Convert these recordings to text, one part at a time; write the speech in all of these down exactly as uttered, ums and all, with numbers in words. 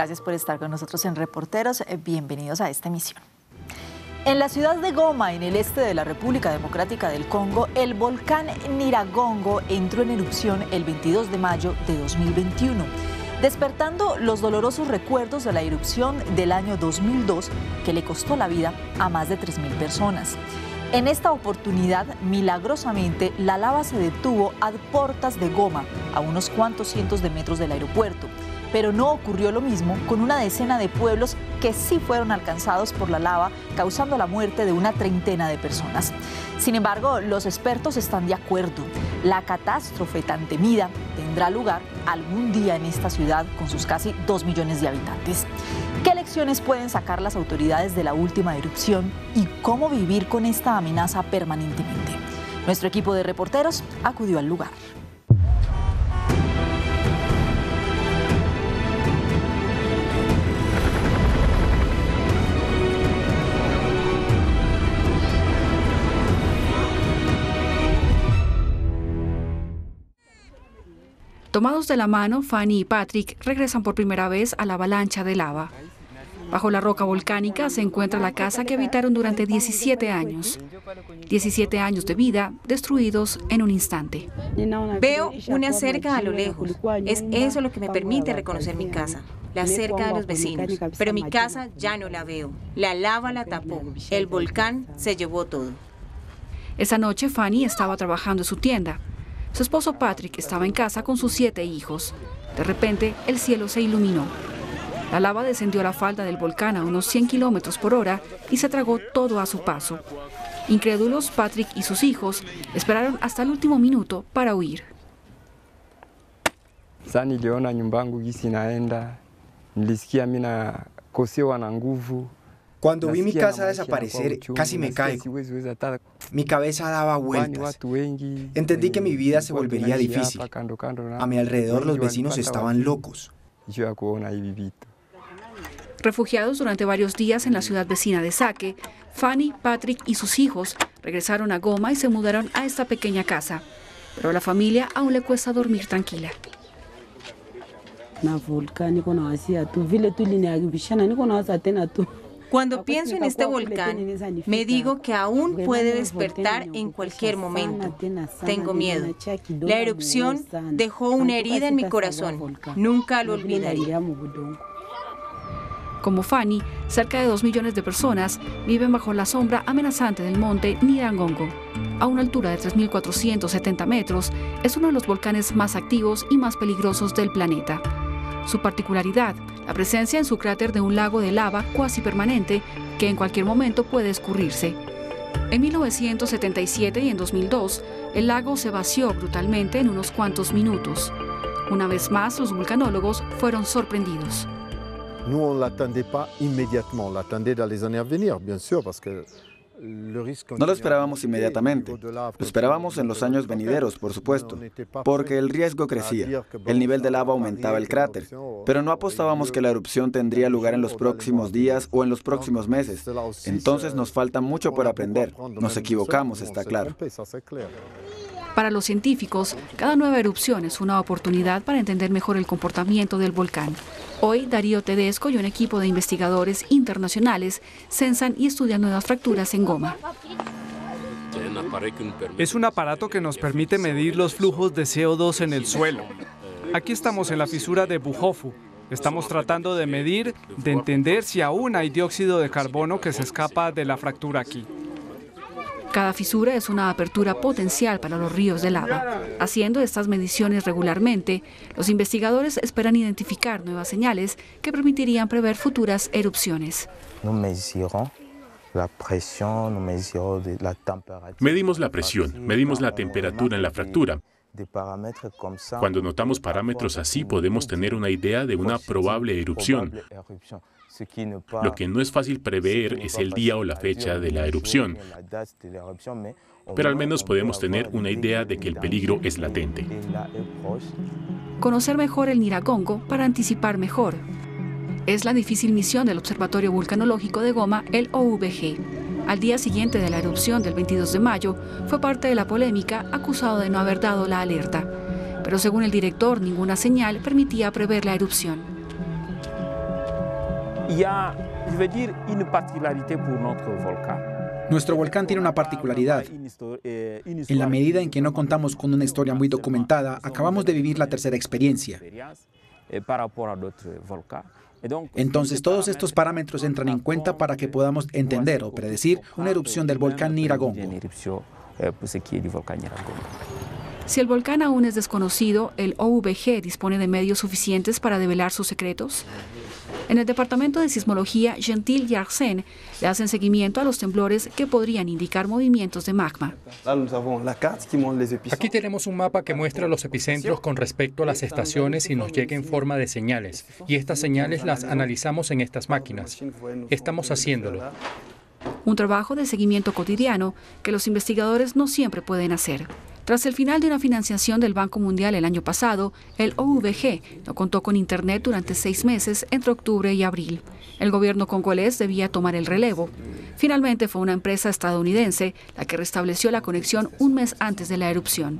Gracias por estar con nosotros en Reporteros. Bienvenidos a esta emisión. En la ciudad de Goma, en el este de la República Democrática del Congo, el volcán Nyiragongo entró en erupción el veintidós de mayo de dos mil veintiuno, despertando los dolorosos recuerdos de la erupción del año dos mil dos que le costó la vida a más de tres mil personas. En esta oportunidad, milagrosamente, la lava se detuvo a puertas de Goma, a unos cuantos cientos de metros del aeropuerto. Pero no ocurrió lo mismo con una decena de pueblos que sí fueron alcanzados por la lava, causando la muerte de una treintena de personas. Sin embargo, los expertos están de acuerdo. La catástrofe tan temida tendrá lugar algún día en esta ciudad con sus casi dos millones de habitantes. ¿Qué lecciones pueden sacar las autoridades de la última erupción y cómo vivir con esta amenaza permanentemente? Nuestro equipo de reporteros acudió al lugar. Tomados de la mano, Fanny y Patrick regresan por primera vez a la avalancha de lava. Bajo la roca volcánica se encuentra la casa que habitaron durante diecisiete años. diecisiete años de vida destruidos en un instante. Veo una cerca a lo lejos. Es eso lo que me permite reconocer mi casa, la cerca de los vecinos. Pero mi casa ya no la veo. La lava la tapó. El volcán se llevó todo. Esa noche Fanny estaba trabajando en su tienda. Su esposo Patrick estaba en casa con sus siete hijos. De repente, el cielo se iluminó. La lava descendió a la falda del volcán a unos cien kilómetros por hora y se tragó todo a su paso. Incrédulos, Patrick y sus hijos esperaron hasta el último minuto para huir. Niliona nyumba yangu gisi naenda, nilisikia mina kosewa na nguvu. Cuando vi mi casa desaparecer, casi me caigo. Mi cabeza daba vueltas. Entendí que mi vida se volvería difícil. A mi alrededor los vecinos estaban locos. Refugiados durante varios días en la ciudad vecina de Sake, Fanny, Patrick y sus hijos regresaron a Goma y se mudaron a esta pequeña casa. Pero a la familia aún le cuesta dormir tranquila. Cuando pienso en este volcán, me digo que aún puede despertar en cualquier momento. Tengo miedo. La erupción dejó una herida en mi corazón. Nunca lo olvidaré. Como Fanny, cerca de dos millones de personas viven bajo la sombra amenazante del monte Nyiragongo. A una altura de tres mil cuatrocientos setenta metros, es uno de los volcanes más activos y más peligrosos del planeta. Su particularidad, la presencia en su cráter de un lago de lava cuasi permanente que en cualquier momento puede escurrirse. En mil novecientos setenta y siete y en dos mil dos, el lago se vació brutalmente en unos cuantos minutos. Una vez más, los vulcanólogos fueron sorprendidos. Nous, on ne l'attendait pas immédiatement, on l'attendait dans les années à venir, bien sûr, parce que no lo esperábamos inmediatamente, lo esperábamos en los años venideros, por supuesto, porque el riesgo crecía, el nivel de lava aumentaba el cráter, pero no apostábamos que la erupción tendría lugar en los próximos días o en los próximos meses. Entonces nos falta mucho por aprender, nos equivocamos, está claro. Para los científicos, cada nueva erupción es una oportunidad para entender mejor el comportamiento del volcán. Hoy, Darío Tedesco y un equipo de investigadores internacionales censan y estudian nuevas fracturas en Goma. Es un aparato que nos permite medir los flujos de C O dos en el suelo. Aquí estamos en la fisura de Buhofu. Estamos tratando de medir, de entender si aún hay dióxido de carbono que se escapa de la fractura aquí. Cada fisura es una apertura potencial para los ríos de lava. Haciendo estas mediciones regularmente, los investigadores esperan identificar nuevas señales que permitirían prever futuras erupciones. Medimos la presión, medimos la temperatura en la fractura. Cuando notamos parámetros así, podemos tener una idea de una probable erupción. Lo que no es fácil prever es el día o la fecha de la erupción, pero al menos podemos tener una idea de que el peligro es latente. Conocer mejor el Nyiragongo para anticipar mejor. Es la difícil misión del Observatorio Vulcanológico de Goma, el O V G. Al día siguiente de la erupción del veintidós de mayo, fue parte de la polémica acusado de no haber dado la alerta. Pero según el director, ninguna señal permitía prever la erupción. Nuestro volcán tiene una particularidad. En la medida en que no contamos con una historia muy documentada, acabamos de vivir la tercera experiencia. Entonces, todos estos parámetros entran en cuenta para que podamos entender o predecir una erupción del volcán Nyiragongo. Si el volcán aún es desconocido, ¿el O V G dispone de medios suficientes para develar sus secretos? En el Departamento de Sismología, Gentil y Arsène le hacen seguimiento a los temblores que podrían indicar movimientos de magma. Aquí tenemos un mapa que muestra los epicentros con respecto a las estaciones y nos llega en forma de señales. Y estas señales las analizamos en estas máquinas. Estamos haciéndolo. Un trabajo de seguimiento cotidiano que los investigadores no siempre pueden hacer. Tras el final de una financiación del Banco Mundial el año pasado, el O V G no contó con Internet durante seis meses entre octubre y abril. El gobierno congolés debía tomar el relevo. Finalmente fue una empresa estadounidense la que restableció la conexión un mes antes de la erupción.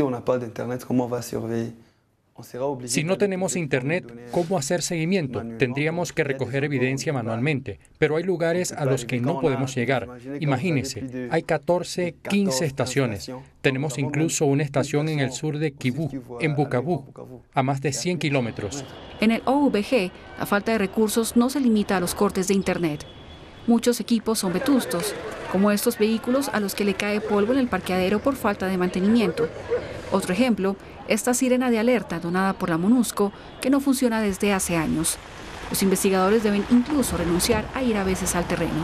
Si no tenemos Internet, ¿cómo hacer seguimiento? Tendríamos que recoger evidencia manualmente, pero hay lugares a los que no podemos llegar. Imagínense, hay catorce, quince estaciones. Tenemos incluso una estación en el sur de Kivu, en Bukavu, a más de cien kilómetros. En el O V G, la falta de recursos no se limita a los cortes de Internet. Muchos equipos son vetustos, como estos vehículos a los que le cae polvo en el parqueadero por falta de mantenimiento. Otro ejemplo, esta sirena de alerta donada por la MONUSCO, que no funciona desde hace años. Los investigadores deben incluso renunciar a ir a veces al terreno.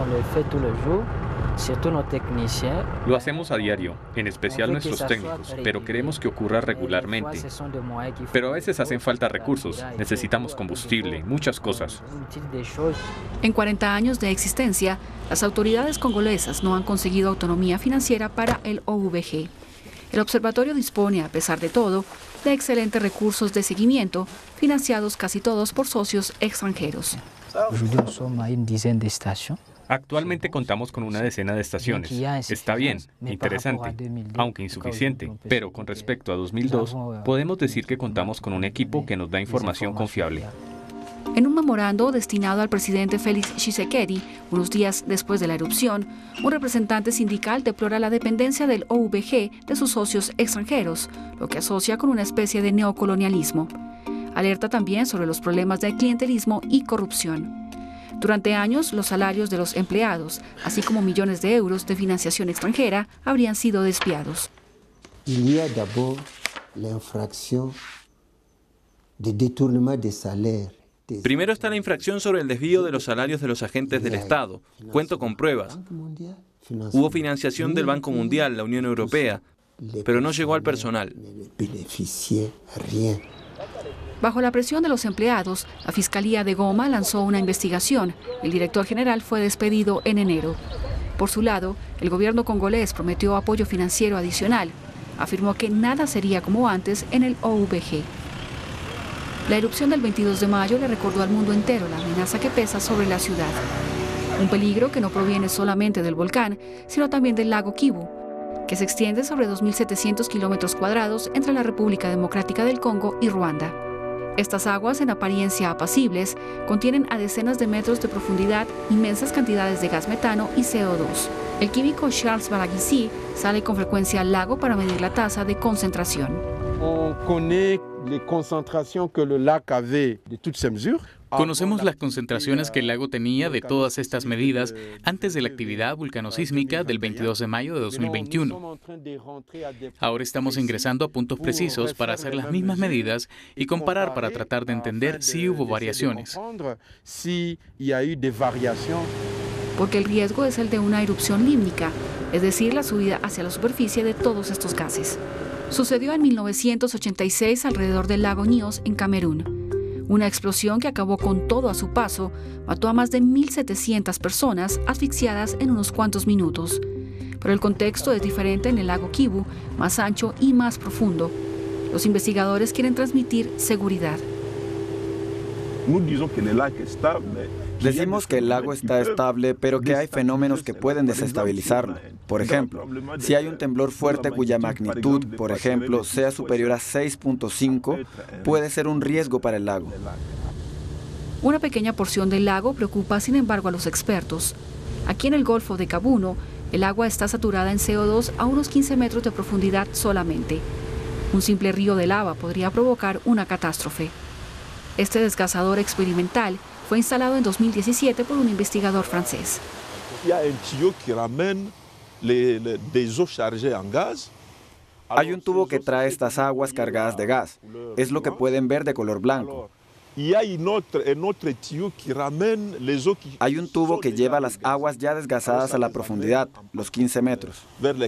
Lo hacemos a diario, en especial nuestros técnicos, pero queremos que ocurra regularmente. Pero a veces hacen falta recursos, necesitamos combustible, muchas cosas. En cuarenta años de existencia, las autoridades congolesas no han conseguido autonomía financiera para el O V G. El observatorio dispone, a pesar de todo, de excelentes recursos de seguimiento, financiados casi todos por socios extranjeros. Actualmente contamos con una decena de estaciones. Está bien, interesante, aunque insuficiente, pero con respecto a dos mil dos, podemos decir que contamos con un equipo que nos da información confiable. En un memorando destinado al presidente Félix Tshisekedi, unos días después de la erupción, un representante sindical deplora la dependencia del O V G de sus socios extranjeros, lo que asocia con una especie de neocolonialismo. Alerta también sobre los problemas de clientelismo y corrupción. Durante años, los salarios de los empleados, así como millones de euros de financiación extranjera, habrían sido desviados. Il y a d'abord l'infraction de détournement des salaires. Primero está la infracción sobre el desvío de los salarios de los agentes del Estado. Cuento con pruebas. Hubo financiación del Banco Mundial, la Unión Europea, pero no llegó al personal. Bajo la presión de los empleados, la Fiscalía de Goma lanzó una investigación. El director general fue despedido en enero. Por su lado, el gobierno congolés prometió apoyo financiero adicional. Afirmó que nada sería como antes en el O V G. La erupción del veintidós de mayo le recordó al mundo entero la amenaza que pesa sobre la ciudad. Un peligro que no proviene solamente del volcán, sino también del lago Kivu, que se extiende sobre dos mil setecientos kilómetros cuadrados entre la República Democrática del Congo y Ruanda. Estas aguas, en apariencia apacibles, contienen a decenas de metros de profundidad inmensas cantidades de gas metano y C O dos. El químico Charles Balagizi sale con frecuencia al lago para medir la tasa de concentración. Conocemos las concentraciones que el lago tenía de todas estas medidas antes de la actividad vulcanosísmica del veintidós de mayo de dos mil veintiuno. Ahora estamos ingresando a puntos precisos para hacer las mismas medidas y comparar para tratar de entender si hubo variaciones. Porque el riesgo es el de una erupción límnica, es decir, la subida hacia la superficie de todos estos gases. Sucedió en mil novecientos ochenta y seis alrededor del lago Nyos, en Camerún. Una explosión que acabó con todo a su paso, mató a más de mil setecientas personas asfixiadas en unos cuantos minutos. Pero el contexto es diferente en el lago Kivu, más ancho y más profundo. Los investigadores quieren transmitir seguridad. Decimos que el lago está estable, pero que hay fenómenos que pueden desestabilizarlo. Por ejemplo, si hay un temblor fuerte cuya magnitud, por ejemplo, sea superior a seis punto cinco, puede ser un riesgo para el lago. Una pequeña porción del lago preocupa, sin embargo, a los expertos. Aquí en el Golfo de Kabuno, el agua está saturada en C O dos a unos quince metros de profundidad solamente. Un simple río de lava podría provocar una catástrofe. Este desgasador experimental fue instalado en dos mil diecisiete por un investigador francés. Hay un tubo que trae estas aguas cargadas de gas. Es lo que pueden ver de color blanco. Hay un tubo que lleva las aguas ya desgasadas a la profundidad, los quince metros.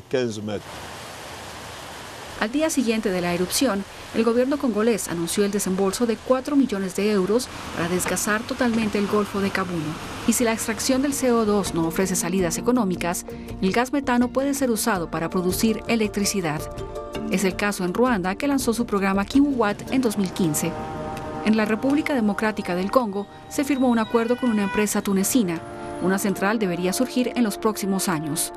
Al día siguiente de la erupción, el gobierno congolés anunció el desembolso de cuatro millones de euros para desgasar totalmente el Golfo de Kabuno. Y si la extracción del C O dos no ofrece salidas económicas, el gas metano puede ser usado para producir electricidad. Es el caso en Ruanda, que lanzó su programa Kivuwatt en dos mil quince. En la República Democrática del Congo se firmó un acuerdo con una empresa tunecina. Una central debería surgir en los próximos años.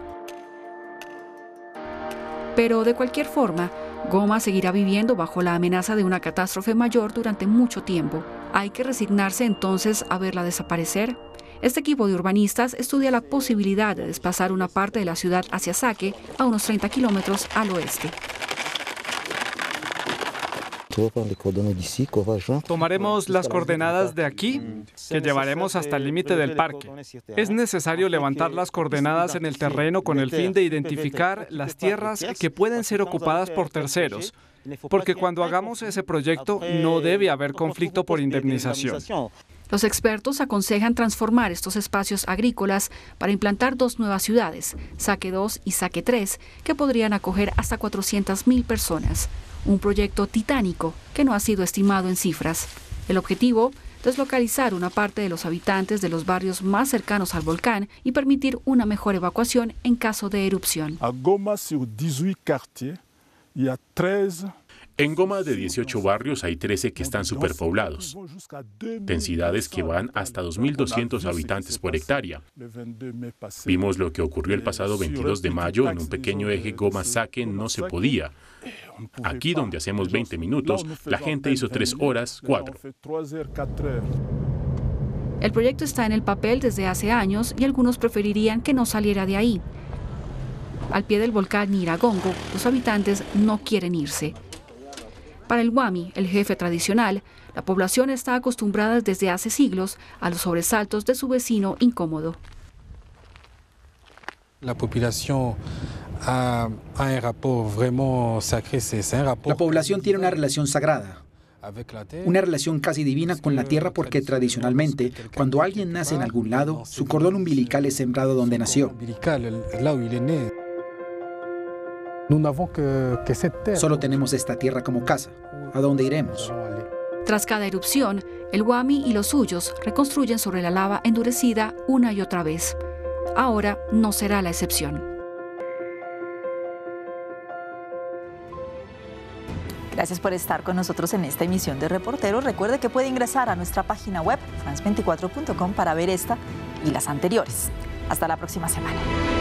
Pero de cualquier forma, Goma seguirá viviendo bajo la amenaza de una catástrofe mayor durante mucho tiempo. ¿Hay que resignarse entonces a verla desaparecer? Este equipo de urbanistas estudia la posibilidad de desplazar una parte de la ciudad hacia Sake, a unos treinta kilómetros al oeste. Tomaremos las coordenadas de aquí, que llevaremos hasta el límite del parque. Es necesario levantar las coordenadas en el terreno con el fin de identificar las tierras que pueden ser ocupadas por terceros, porque cuando hagamos ese proyecto no debe haber conflicto por indemnización. Los expertos aconsejan transformar estos espacios agrícolas para implantar dos nuevas ciudades, Sake dos y Sake tres, que podrían acoger hasta cuatrocientas mil personas. Un proyecto titánico que no ha sido estimado en cifras. El objetivo, deslocalizar una parte de los habitantes de los barrios más cercanos al volcán y permitir una mejor evacuación en caso de erupción. A Goma, sur dieciocho quartiers, il y a treize. En Goma, de dieciocho barrios, hay trece que están superpoblados, densidades que van hasta dos mil doscientos habitantes por hectárea. Vimos lo que ocurrió el pasado veintidós de mayo en un pequeño eje Goma-Sake, no se podía. Aquí, donde hacemos veinte minutos, la gente hizo tres horas, cuatro. El proyecto está en el papel desde hace años y algunos preferirían que no saliera de ahí. Al pie del volcán Nyiragongo, los habitantes no quieren irse. Para el Wami, el jefe tradicional, la población está acostumbrada desde hace siglos a los sobresaltos de su vecino incómodo. La población a un rapport vraiment sacré, c'est un rapport. La población tiene una relación sagrada, una relación casi divina con la tierra, porque tradicionalmente, cuando alguien nace en algún lado, su cordón umbilical es sembrado donde nació. Solo tenemos esta tierra como casa. ¿A dónde iremos? Tras cada erupción, el Wami y los suyos reconstruyen sobre la lava endurecida una y otra vez. Ahora no será la excepción. Gracias por estar con nosotros en esta emisión de Reporteros. Recuerde que puede ingresar a nuestra página web, france veinticuatro punto com, para ver esta y las anteriores. Hasta la próxima semana.